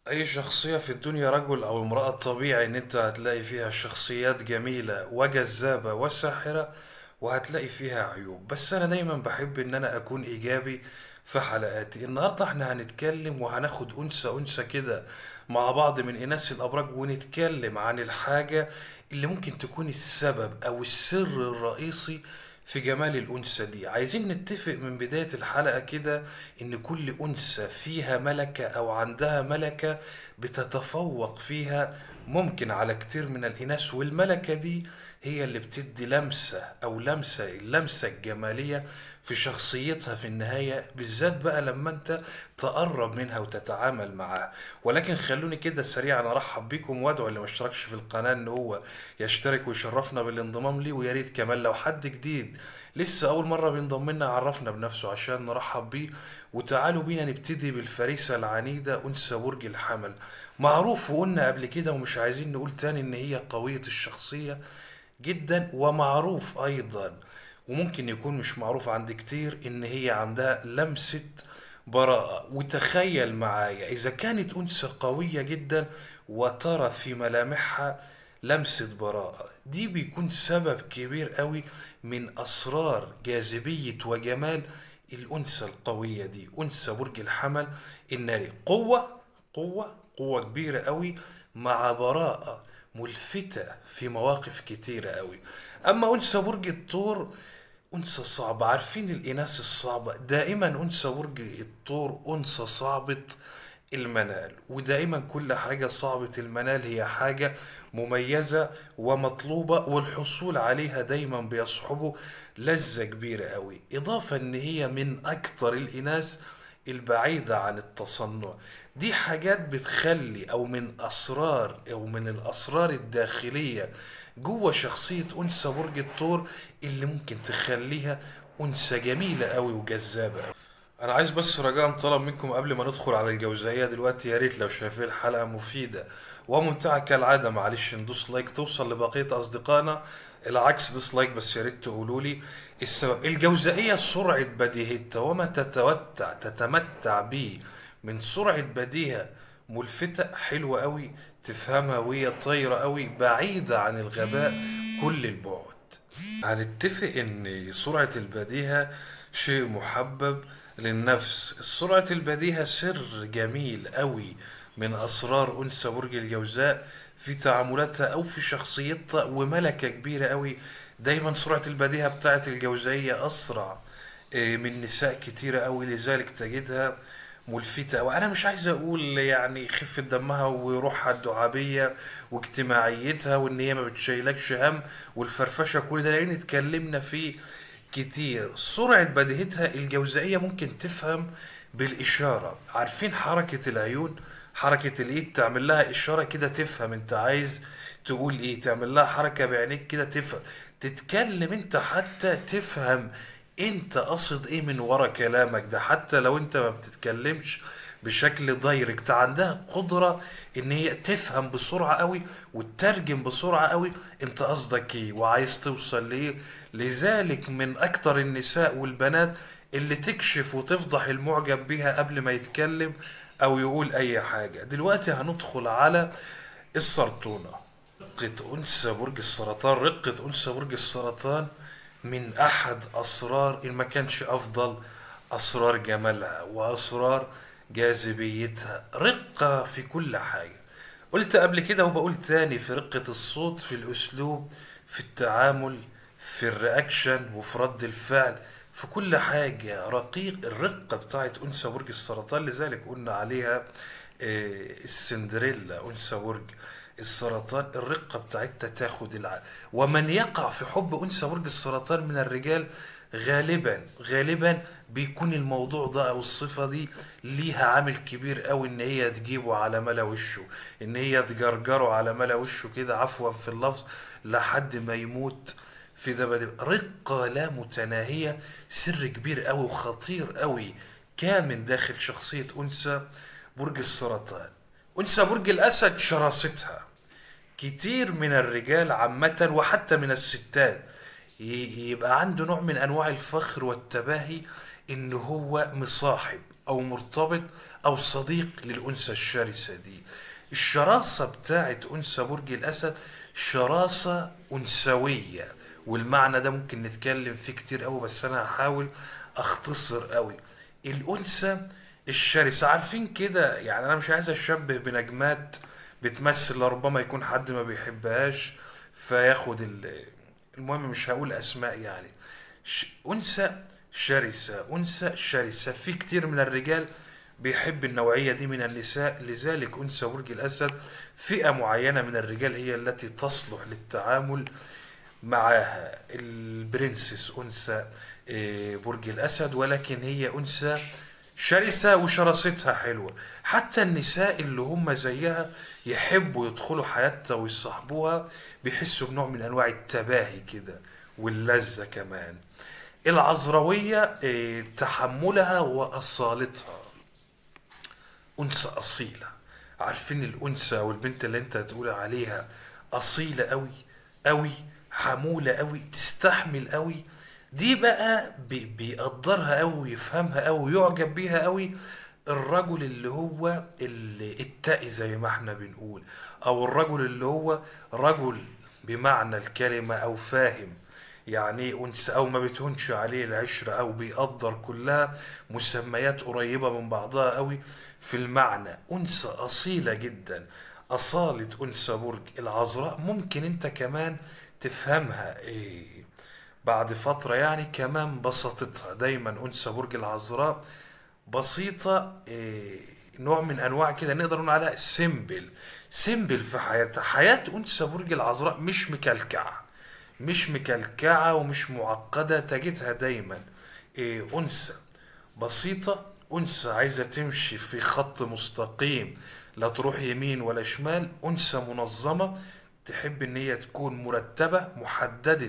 أي شخصية في الدنيا، رجل أو امرأة، طبيعي إن أنت هتلاقي فيها شخصيات جميلة وجذابة وساحرة، وهتلاقي فيها عيوب. بس أنا دايما بحب إن أنا أكون إيجابي في حلقاتي. النهاردة احنا هنتكلم وهناخد أنثى أنثى كده مع بعض من إناث الأبراج، ونتكلم عن الحاجة اللي ممكن تكون السبب أو السر الرئيسي في جمال الأنثى دي. عايزين نتفق من بداية الحلقة كده إن كل أنثى فيها ملكة أو عندها ملكة بتتفوق فيها ممكن على كتير من الإناث، والملكة دي هي اللي بتدي لمسة أو اللمسة الجمالية في شخصيتها في النهاية، بالذات بقى لما أنت تقرب منها وتتعامل معاها. ولكن خلوني كده سريعا أرحب بيكم، وأدعو اللي ما اشتركش في القناة إن هو يشترك ويشرفنا بالانضمام ليه. ويا ريت كمان لو حد جديد لسه أول مرة بينضم لنا عرفنا بنفسه عشان نرحب بيه. وتعالوا بينا نبتدي بالفريسة العنيدة أنثى برج الحمل. معروف وقلنا قبل كده ومش عايزين نقول تاني إن هي قوية الشخصية جدا، ومعروف أيضا وممكن يكون مش معروف عند كتير إن هي عندها لمسة براءة. وتخيل معايا إذا كانت أنثى قوية جدا وترى في ملامحها لمسة براءة، دي بيكون سبب كبير قوي من أسرار جاذبية وجمال الأنثى القوية دي، أنثى برج الحمل الناري. قوة كبيرة قوي مع براءة ملفتة في مواقف كتيرة قوي. أما أنثى برج الثور، أنثى صعبة. عارفين الإناث الصعبة دائما، أنثى برج الثور أنثى صعبة المنال. ودائما كل حاجة صعبة المنال هي حاجة مميزة ومطلوبة، والحصول عليها دايما بيصحبه لذة كبيرة قوي. إضافة إن هي من أكتر الإناث البعيدة عن التصنع. دي حاجات بتخلي أو من الأسرار الداخلية جوه شخصية أنثى برج الثور اللي ممكن تخليها أنثى جميلة قوي وجذابة قوي. انا عايز بس رجاء طلب منكم قبل ما ندخل على الجوزائية دلوقتي، يا ريت لو شايفين الحلقة مفيدة وممتعة كالعادة معلش ندوس لايك توصل لبقية اصدقائنا. العكس ديسلايك بس، يا ريت تقولوا لي السبب. الجوزائية سرعة بديهتها وما تتمتع به من سرعة بديهة ملفتة حلوة قوي، تفهمها وهي طايرة قوي بعيدة عن الغباء كل البعد. هنتفق ان سرعة البديهة شيء محبب للنفس. سرعة البديهة سر جميل قوي من اسرار انثى برج الجوزاء في تعاملاتها او في شخصيتها، وملكة كبيرة قوي. دايما سرعة البديهة بتاعت الجوزائية اسرع من نساء كتيرة قوي، لذلك تجدها ملفتة. وأنا مش عايز أقول يعني خفة دمها وروحها الدعابية واجتماعيتها وإن هي ما بتشيلكش هم والفرفشة، كل ده لأن اتكلمنا فيه كتير. سرعة بديهتها الجوزائية ممكن تفهم بالإشارة. عارفين حركة العيون، حركة الإيد، تعمل لها إشارة كده تفهم أنت عايز تقول إيه، تعمل لها حركة بعينيك كده تفهم، تتكلم أنت حتى تفهم انت قصد ايه من ورا كلامك ده، حتى لو انت ما بتتكلمش بشكل دايركت. عندها قدرة ان هي تفهم بسرعة قوي وتترجم بسرعة قوي انت قصدك ايه وعايز توصل لايه. لذلك من اكتر النساء والبنات اللي تكشف وتفضح المعجب بيها قبل ما يتكلم او يقول اي حاجة. دلوقتي هندخل على السرطونة. رقة أنثى برج السرطان. رقة أنثى برج السرطان من أحد أسرار إن ما كانش أفضل أسرار جمالها وأسرار جاذبيتها. رقة في كل حاجة. قلت قبل كده وبقول تاني، في رقة الصوت، في الأسلوب، في التعامل، في الرياكشن وفي رد الفعل، في كل حاجة رقيق. الرقة بتاعت أنثى برج السرطان لذلك قلنا عليها السندريلا. أنثى برج السرطان الرقة بتاعتها تاخد العقل. ومن يقع في حب أنثى برج السرطان من الرجال غالبا بيكون الموضوع ده او الصفة دي ليها عامل كبير قوي ان هي تجيبه على ملا وشه، ان هي تجرجره على ملا وشه كده، عفوا في اللفظ، لحد ما يموت في دبادب. رقة لا متناهية، سر كبير قوي وخطير قوي كامن داخل شخصية أنثى برج السرطان. أنثى برج الأسد شراستها. كتير من الرجال عامة وحتى من الستات يبقى عنده نوع من أنواع الفخر والتباهي إن هو مصاحب أو مرتبط او صديق للانثى الشرسة دي. الشراسة بتاعت انثى برج الاسد شراسة انثوية، والمعنى ده ممكن نتكلم فيه كتير قوي، بس انا هحاول اختصر قوي. الانثى الشرسة عارفين كده، يعني انا مش عايز اشبه بنجمات بتمثل، لربما يكون حد ما بيحبهاش فياخد المهم مش هقول اسماء يعني. انثى شرسة، انثى شرسة، في كتير من الرجال بيحب النوعية دي من النساء، لذلك انثى برج الاسد فئة معينة من الرجال هي التي تصلح للتعامل معاها. البرنسس انثى برج الاسد، ولكن هي انثى شرسة وشراستها حلوة. حتى النساء اللي هم زيها يحبوا يدخلوا حياتها ويصاحبوها، بيحسوا بنوع من انواع التباهي كده واللذة كمان. العذراوية تحملها وأصالتها، أنثى أصيلة. عارفين الأنثى أو البنت اللي أنت هتقول عليها أصيلة أوي أوي، حمولة أوي، تستحمل أوي، دي بقى بيقدرها أوي ويفهمها أوي ويعجب بيها أوي الرجل اللي هو التقي زي ما احنا بنقول، أو الرجل اللي هو رجل بمعنى الكلمة، أو فاهم يعني ايه انثى، او ما بتهونش عليه العشرة، او بيقدر كلها مسميات قريبة من بعضها قوي في المعنى. انثى اصيلة جدا، اصالة انثى برج العذراء ممكن انت كمان تفهمها ايه بعد فترة، يعني كمان بساطتها. دايما انثى برج العذراء بسيطة، نوع من انواع كده نقدر نقول عليها سيمبل. سيمبل في حياتها. حياة انثى برج العذراء مش مكلكعة، مش مكلكعة ومش معقدة، تجدها دايما أنثى بسيطة، أنثى عايزة تمشي في خط مستقيم، لا تروح يمين ولا شمال، أنثى منظمة، تحب إن هي تكون مرتبة محددة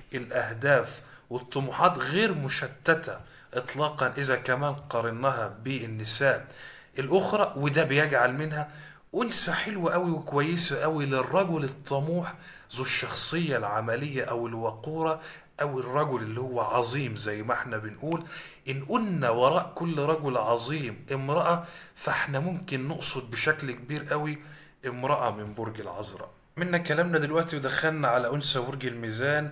الأهداف والطموحات، غير مشتتة إطلاقا إذا كمان قارناها بالنساء الأخرى. وده بيجعل منها أنثى حلوة أوي وكويسة أوي للرجل الطموح ذو الشخصية العملية أو الوقورة، أو الرجل اللي هو عظيم زي ما احنا بنقول. إن قلنا وراء كل رجل عظيم امرأة، فاحنا ممكن نقصد بشكل كبير أوي امرأة من برج العذراء. منا كلامنا دلوقتي ودخلنا على أنثى برج الميزان،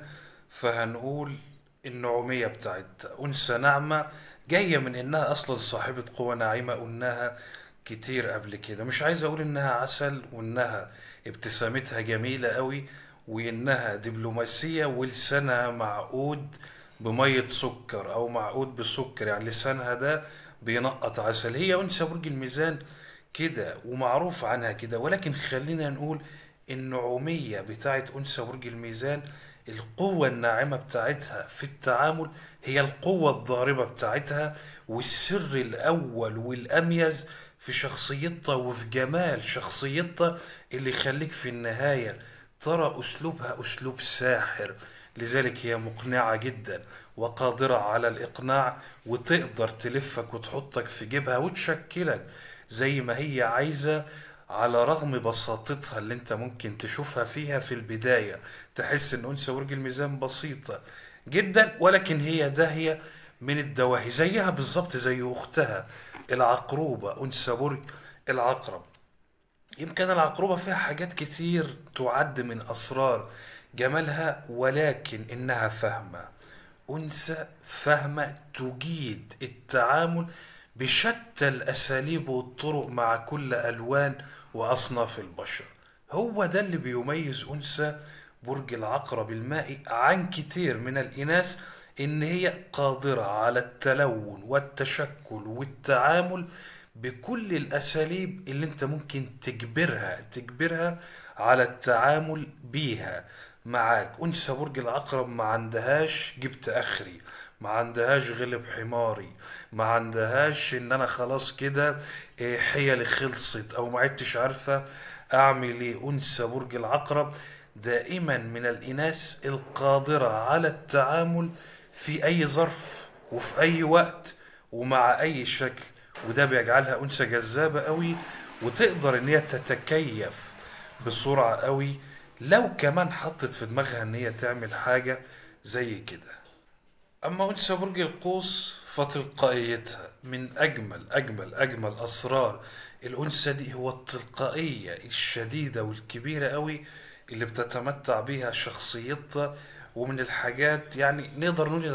فهنقول النعومية بتاعت أنثى ناعمة، جاية من إنها أصلا صاحبة قوة ناعمة، قلناها كتير قبل كده. مش عايز أقول إنها عسل، وإنها ابتسامتها جميلة قوي، وإنها دبلوماسية، ولسانها معقود بمية سكر أو معقود بسكر، يعني لسانها ده بينقط عسل. هي أنثى برج الميزان كده ومعروف عنها كده، ولكن خلينا نقول النعومية بتاعت أنثى برج الميزان، القوة الناعمة بتاعتها في التعامل هي القوة الضاربة بتاعتها، والسر الأول والأميز في شخصيتها وفي جمال شخصيتها اللي يخليك في النهاية ترى أسلوبها أسلوب ساحر. لذلك هي مقنعة جدا وقادرة على الإقناع، وتقدر تلفك وتحطك في جيبها وتشكلك زي ما هي عايزة، على رغم بساطتها اللي انت ممكن تشوفها فيها في البداية، تحس ان انثى برج الميزان بسيطة جدا، ولكن هي داهية من الدواهي، زيها بالظبط زي اختها العقروبة انثى برج العقرب. يمكن العقربة فيها حاجات كتير تعد من أسرار جمالها، ولكن إنها فاهمة، أنثى فاهمة، تجيد التعامل بشتى الأساليب والطرق مع كل ألوان وأصناف البشر. هو ده اللي بيميز أنثى برج العقرب المائي عن كتير من الإناث، إن هي قادرة على التلون والتشكل والتعامل بكل الأساليب اللي أنت ممكن تجبرها على التعامل بيها معاك. أنثى برج العقرب ما عندهاش جبت آخري، ما عندهاش غلب حماري، ما عندهاش ان انا خلاص كده حيلي خلصت او ما عدتش عارفة اعمل ايه. انثى برج العقرب دائما من الاناث القادرة على التعامل في اي ظرف وفي اي وقت ومع اي شكل، وده بيجعلها انثى جذابة قوي، وتقدر ان هي تتكيف بسرعة قوي لو كمان حطت في دماغها ان هي تعمل حاجة زي كده. اما انثى برج القوس فتلقائيتها من أجمل أسرار الأنثى دي هو التلقائية الشديدة والكبيرة قوي اللي بتتمتع بيها شخصيتها. ومن الحاجات يعني نقدر نقول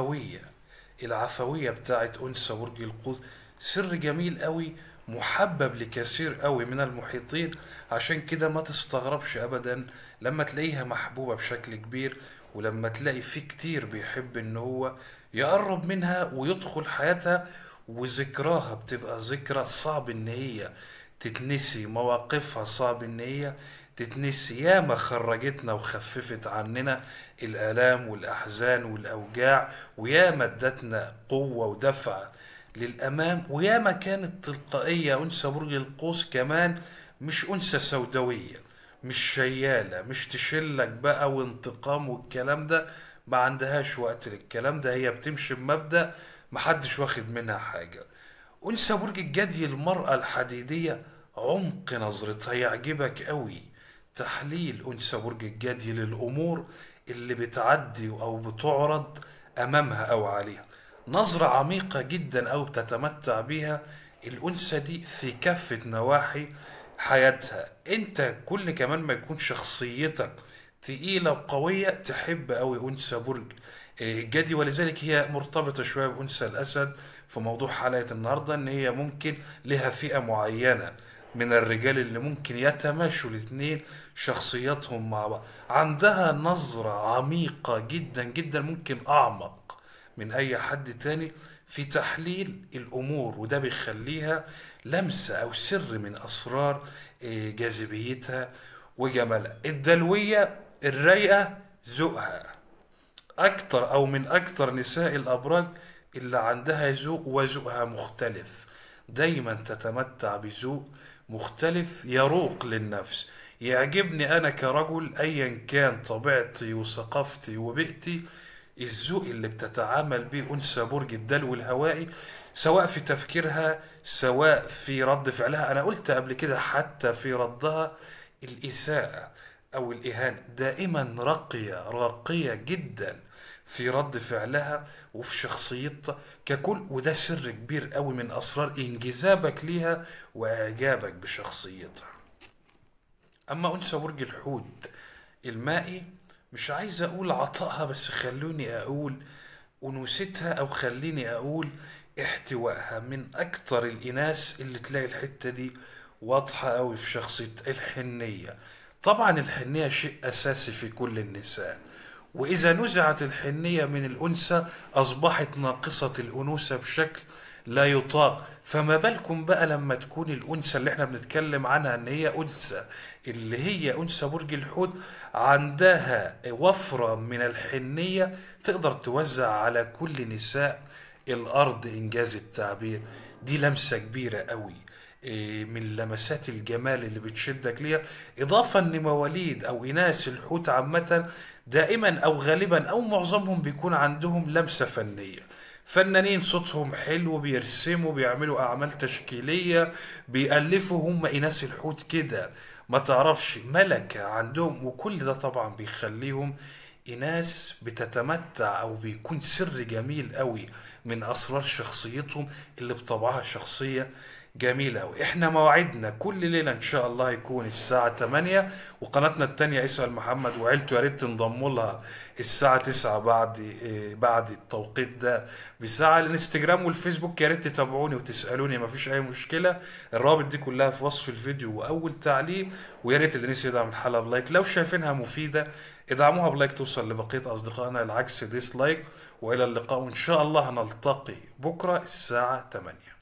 العفوية بتاعت أنثى برج القوس سر جميل قوي، محبب لكثير قوي من المحيطين. عشان كده ما تستغربش أبدا لما تلاقيها محبوبة بشكل كبير، ولما تلاقي في كتير بيحب ان هو يقرب منها ويدخل حياتها. وذكراها بتبقى ذكرى صعب ان هي تتنسي، مواقفها صعب ان هي تتنسي. ياما خرجتنا وخففت عننا الآلام والأحزان والأوجاع، وياما ادتنا قوة ودفع للأمام. وياما كانت تلقائية أنثى برج القوس كمان، مش أنثى سوداوية، مش شيالة، مش تشلك بقى وانتقام والكلام ده. ما عندهاش وقت للكلام ده، هي بتمشي بمبدأ محدش واخد منها حاجة. أنثى برج الجدي المرأة الحديدية، عمق نظرتها يعجبك قوي. تحليل أنثى برج الجدي للأمور اللي بتعدي أو بتعرض أمامها أو عليها، نظرة عميقة جدا أو بتتمتع بيها الأنثى دي في كافة نواحي حياتها. انت كل كمان ما يكون شخصيتك تقيلة وقوية تحب أوي أنثى برج الجدي. ولذلك هي مرتبطة شوية بأنثى الأسد في موضوع حلقة النهاردة، إن هي ممكن لها فئة معينة من الرجال اللي ممكن يتماشوا الاتنين شخصياتهم مع بعض. عندها نظرة عميقة جدا جدا، ممكن أعمق من أي حد تاني في تحليل الأمور، وده بيخليها لمسة أو سر من أسرار جاذبيتها وجمالها. الدلوية الرايقة ذوقها أكتر أو من أكتر نساء الأبراج اللي عندها ذوق، وذوقها مختلف. دايما تتمتع بذوق مختلف يروق للنفس. يعجبني أنا كرجل أيا كان طبيعتي وثقافتي وبيئتي، الذوق اللي بتتعامل بيه أنثى برج الدلو الهوائي، سواء في تفكيرها سواء في رد فعلها. أنا قلت قبل كده حتى في ردها الإساءة أو الإهانة دائما راقية جدا في رد فعلها وفي شخصيتها ككل. وده سر كبير قوي من أسرار انجذابك ليها وإعجابك بشخصيتها. أما أنثى برج الحوت المائي، مش عايز أقول عطائها، بس خلوني أقول أنوثتها، أو خليني أقول احتوائها. من أكتر الإناث اللي تلاقي الحتة دي واضحة أوي في شخصية الحنية. طبعا الحنية شيء أساسي في كل النساء، وإذا نزعت الحنية من الأنثى أصبحت ناقصة الأنوثة بشكل لا يطاق. فما بالكم بقى لما تكون الأنثى اللي احنا بنتكلم عنها إن هي أنثى، اللي هي أنثى برج الحوت، عندها وفرة من الحنية تقدر توزع على كل نساء الأرض إنجاز التعبير. دي لمسة كبيرة قوي من لمسات الجمال اللي بتشدك ليها. إضافة إن مواليد أو إناث الحوت عامة دائما أو غالبا أو معظمهم بيكون عندهم لمسة فنية. فنانين صوتهم حلو، بيرسموا، بيعملوا أعمال تشكيلية، بيألفوا. هم إناث الحوت كده ما تعرفش ملكة عندهم، وكل ده طبعا بيخليهم إناث بتتمتع أو بيكون سر جميل قوي من أسرار شخصيتهم اللي بطبعها شخصية جميلة أوي. احنا موعدنا كل ليلة ان شاء الله يكون الساعة 8، وقناتنا التانية اسأل محمد وعيلته يا ريت تنضموا لها الساعة 9 بعد التوقيت ده بساعة. الانستجرام والفيسبوك يا ريت تتابعوني وتسألوني، مفيش أي مشكلة. الروابط دي كلها في وصف الفيديو وأول تعليق. ويا ريت اللي نسي يدعم الحلقة بلايك، لو شايفينها مفيدة ادعموها بلايك توصل لبقية أصدقائنا، العكس ديسلايك. وإلى اللقاء، وإن شاء الله هنلتقي بكرة الساعة 8.